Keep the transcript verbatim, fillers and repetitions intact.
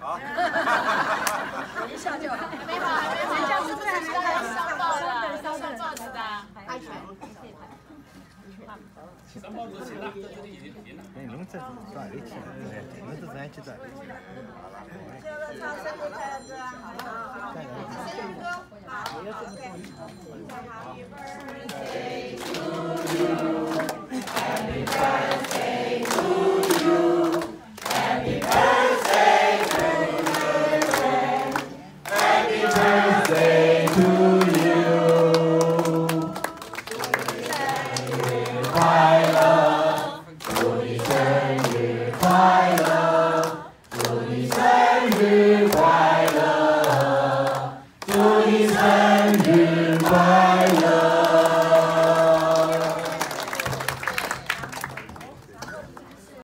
好。 一笑就好。 还没好，还没好，人家是不是还没要上报的？上报纸的，安全。 上报纸行了，这这已经行了。 哎，侬这是赚的钱，对，侬这是俺去赚。 这个唱生日快乐歌，好不好？生日歌，好 ，OK。Happy birthday to you. Happy birthday to you. Happy birthday to you. Happy birthday to you. 生日快乐，祝你生日快乐。